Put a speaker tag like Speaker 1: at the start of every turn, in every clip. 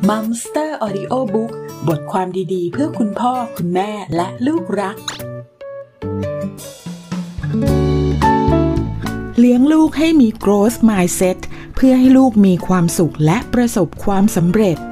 Speaker 1: Mumster Audio Book บทความดีๆเพื่อคุณพ่อคุณแม่และลูกรักเลี้ยงลูกให้มี growth mindset เพื่อให้ลูกมีความสุขและประสบความสำเร็จ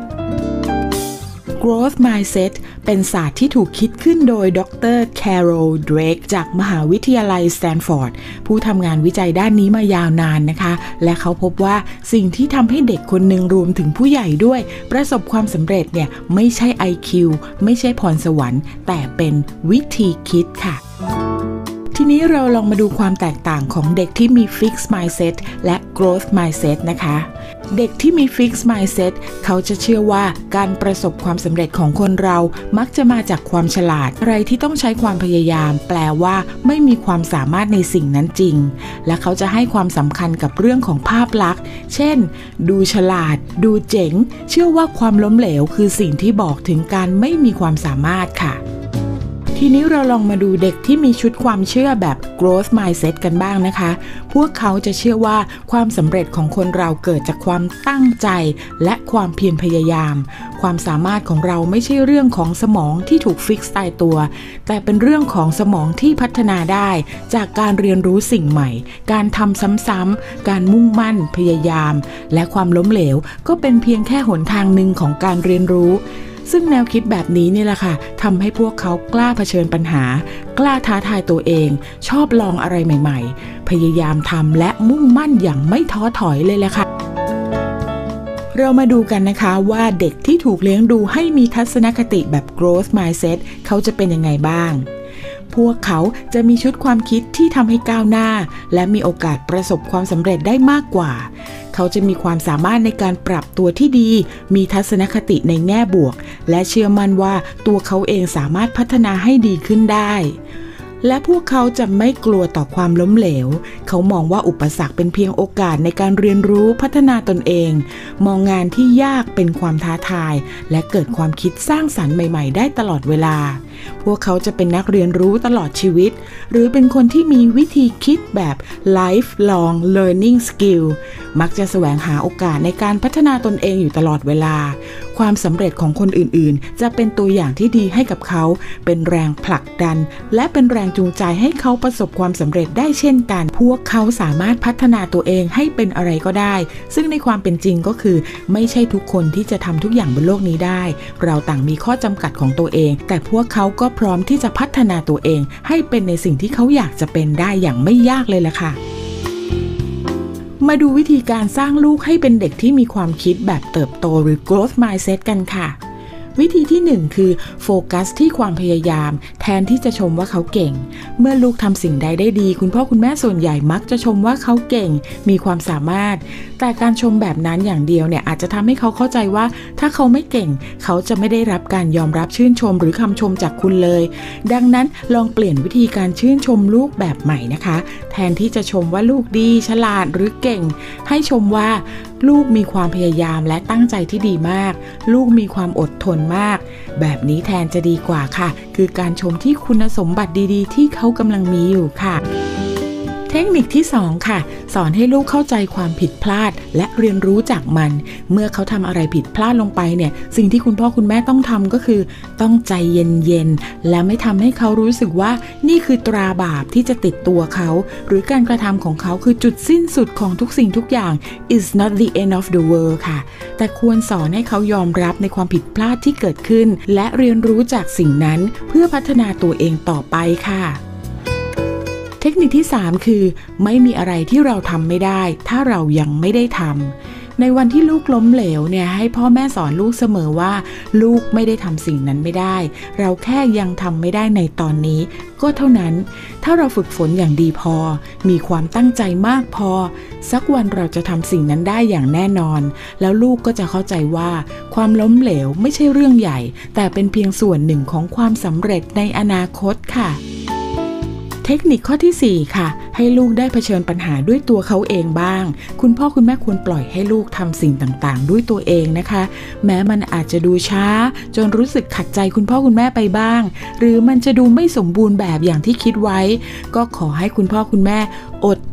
Speaker 1: growth mindset เป็นศาสตร์ที่ถูกคิดขึ้นโดยดร. Carol Dweck จากมหาวิทยาลัยสแตนฟอร์ดผู้ทำงานวิจัยด้านนี้มายาวนานนะคะและเขาพบว่าสิ่งที่ทำให้เด็กคนหนึ่งรวมถึงผู้ใหญ่ด้วยประสบความสำเร็จเนี่ยไม่ใช่ IQ ไม่ใช่พรสวรรค์แต่เป็นวิธีคิดค่ะทีนี้เราลองมาดูความแตกต่างของเด็กที่มี Fixed Mindset และ Growth Mindset นะคะเด็กที่มี Fixed Mindset เขาจะเชื่อว่าการประสบความสำเร็จของคนเรามักจะมาจากความฉลาดอะไรที่ต้องใช้ความพยายามแปลว่าไม่มีความสามารถในสิ่งนั้นจริงและเขาจะให้ความสำคัญกับเรื่องของภาพลักษณ์เช่นดูฉลาดดูเจ๋งเชื่อว่าความล้มเหลวคือสิ่งที่บอกถึงการไม่มีความสามารถค่ะทีนี้เราลองมาดูเด็กที่มีชุดความเชื่อแบบ growth mindset กันบ้างนะคะพวกเขาจะเชื่อว่าความสำเร็จของคนเราเกิดจากความตั้งใจและความเพียรพยายามความสามารถของเราไม่ใช่เรื่องของสมองที่ถูกฟิกซ์ตายตัวแต่เป็นเรื่องของสมองที่พัฒนาได้จากการเรียนรู้สิ่งใหม่การทำซ้ำๆการมุ่งมั่นพยายามและความล้มเหลวก็เป็นเพียงแค่หนทางหนึ่งของการเรียนรู้ซึ่งแนวคิดแบบนี้นี่แหละค่ะทำให้พวกเขากล้าเผชิญปัญหากล้าท้าทายตัวเองชอบลองอะไรใหม่ๆพยายามทำและมุ่งมั่นอย่างไม่ท้อถอยเลยแหละค่ะเรามาดูกันนะคะว่าเด็กที่ถูกเลี้ยงดูให้มีทัศนคติแบบ growth mindset เขาจะเป็นยังไงบ้างพวกเขาจะมีชุดความคิดที่ทำให้ก้าวหน้าและมีโอกาสประสบความสำเร็จได้มากกว่าเขาจะมีความสามารถในการปรับตัวที่ดีมีทัศนคติในแง่บวกและเชื่อมั่นว่าตัวเขาเองสามารถพัฒนาให้ดีขึ้นได้และพวกเขาจะไม่กลัวต่อความล้มเหลวเขามองว่าอุปสรรคเป็นเพียงโอกาสในการเรียนรู้พัฒนาตนเองมองงานที่ยากเป็นความท้าทายและเกิดความคิดสร้างสรรค์ใหม่ๆได้ตลอดเวลาพวกเขาจะเป็นนักเรียนรู้ตลอดชีวิตหรือเป็นคนที่มีวิธีคิดแบบ lifelong learning skill มักจะแสวงหาโอกาสในการพัฒนาตนเองอยู่ตลอดเวลาความสำเร็จของคนอื่นๆจะเป็นตัวอย่างที่ดีให้กับเขาเป็นแรงผลักดันและเป็นแรงจูงใจให้เขาประสบความสำเร็จได้เช่นกันพวกเขาสามารถพัฒนาตัวเองให้เป็นอะไรก็ได้ซึ่งในความเป็นจริงก็คือไม่ใช่ทุกคนที่จะทำทุกอย่างบนโลกนี้ได้เราต่างมีข้อจำกัดของตัวเองแต่พวกเขาก็พร้อมที่จะพัฒนาตัวเองให้เป็นในสิ่งที่เขาอยากจะเป็นได้อย่างไม่ยากเลยล่ะค่ะมาดูวิธีการสร้างลูกให้เป็นเด็กที่มีความคิดแบบเติบโตหรือ growth mindset กันค่ะวิธีที่1คือโฟกัสที่ความพยายามแทนที่จะชมว่าเขาเก่งเมื่อลูกทำสิ่งใดได้ดีคุณพ่อคุณแม่ส่วนใหญ่มักจะชมว่าเขาเก่งมีความสามารถแต่การชมแบบนั้นอย่างเดียวเนี่ยอาจจะทำให้เขาเข้าใจว่าถ้าเขาไม่เก่งเขาจะไม่ได้รับการยอมรับชื่นชมหรือคำชมจากคุณเลยดังนั้นลองเปลี่ยนวิธีการชื่นชมลูกแบบใหม่นะคะแทนที่จะชมว่าลูกดีฉลาดหรือเก่งให้ชมว่าลูกมีความพยายามและตั้งใจที่ดีมากลูกมีความอดทนมากแบบนี้แทนจะดีกว่าค่ะคือการชมที่คุณสมบัติดีๆที่เขากำลังมีอยู่ค่ะเทคนิคที่2ค่ะสอนให้ลูกเข้าใจความผิดพลาดและเรียนรู้จากมันเมื่อเขาทำอะไรผิดพลาดลงไปเนี่ยสิ่งที่คุณพ่อคุณแม่ต้องทำก็คือต้องใจเย็นๆและไม่ทำให้เขารู้สึกว่านี่คือตราบาปที่จะติดตัวเขาหรือการกระทำของเขาคือจุดสิ้นสุดของทุกสิ่งทุกอย่าง is not the end of the world ค่ะแต่ควรสอนให้เขายอมรับในความผิดพลาดที่เกิดขึ้นและเรียนรู้จากสิ่งนั้นเพื่อพัฒนาตัวเองต่อไปค่ะเทคนิคที่3คือไม่มีอะไรที่เราทำไม่ได้ถ้าเรายังไม่ได้ทำในวันที่ลูกล้มเหลวเนี่ยให้พ่อแม่สอนลูกเสมอว่าลูกไม่ได้ทำสิ่งนั้นไม่ได้เราแค่ยังทำไม่ได้ในตอนนี้ก็เท่านั้นถ้าเราฝึกฝนอย่างดีพอมีความตั้งใจมากพอสักวันเราจะทำสิ่งนั้นได้อย่างแน่นอนแล้วลูกก็จะเข้าใจว่าความล้มเหลวไม่ใช่เรื่องใหญ่แต่เป็นเพียงส่วนหนึ่งของความสำเร็จในอนาคตค่ะเทคนิคข้อที่4ค่ะให้ลูกได้เผชิญปัญหาด้วยตัวเขาเองบ้างคุณพ่อคุณแม่ควรปล่อยให้ลูกทำสิ่งต่างๆด้วยตัวเองนะคะแม้มันอาจจะดูช้าจนรู้สึกขัดใจคุณพ่อคุณแม่ไปบ้างหรือมันจะดูไม่สมบูรณ์แบบอย่างที่คิดไว้ก็ขอให้คุณพ่อคุณแม่อด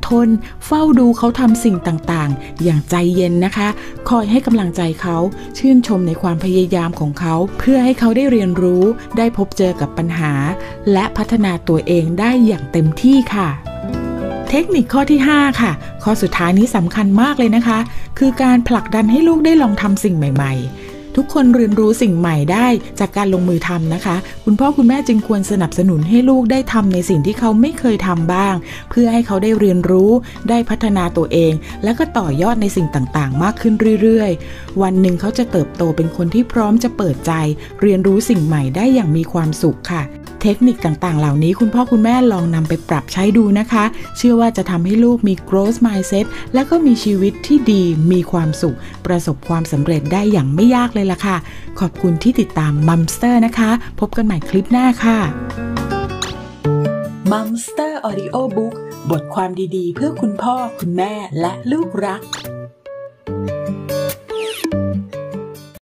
Speaker 1: ทนเฝ้าดูเขาทำสิ่งต่างๆอย่างใจเย็นนะคะคอยให้กำลังใจเขาชื่นชมในความพยายามของเขาเพื่อให้เขาได้เรียนรู้ได้พบเจอกับปัญหาและพัฒนาตัวเองได้อย่างเต็มที่ค่ะเทคนิคข้อที่5ค่ะข้อสุดท้ายนี้สำคัญมากเลยนะคะคือการผลักดันให้ลูกได้ลองทำสิ่งใหม่ๆทุกคนเรียนรู้สิ่งใหม่ได้จากการลงมือทำนะคะคุณพ่อคุณแม่จึงควรสนับสนุนให้ลูกได้ทำในสิ่งที่เขาไม่เคยทำบ้างเพื่อให้เขาได้เรียนรู้ได้พัฒนาตัวเองแล้วก็ต่อยอดในสิ่งต่างๆมากขึ้นเรื่อยๆวันหนึ่งเขาจะเติบโตเป็นคนที่พร้อมจะเปิดใจเรียนรู้สิ่งใหม่ได้อย่างมีความสุขค่ะเทคนิคต่างๆเหล่านี้คุณพ่อคุณแม่ลองนำไปปรับใช้ดูนะคะเชื่อว่าจะทำให้ลูกมี growth mindset และก็มีชีวิตที่ดีมีความสุขประสบความสำเร็จได้อย่างไม่ยากเลยล่ะค่ะขอบคุณที่ติดตาม Mumster นะคะพบกันใหม่คลิปหน้าค่ะ Mumster Audio Book บทความดีๆเพื่อคุณพ่อคุณแม่และลูกรัก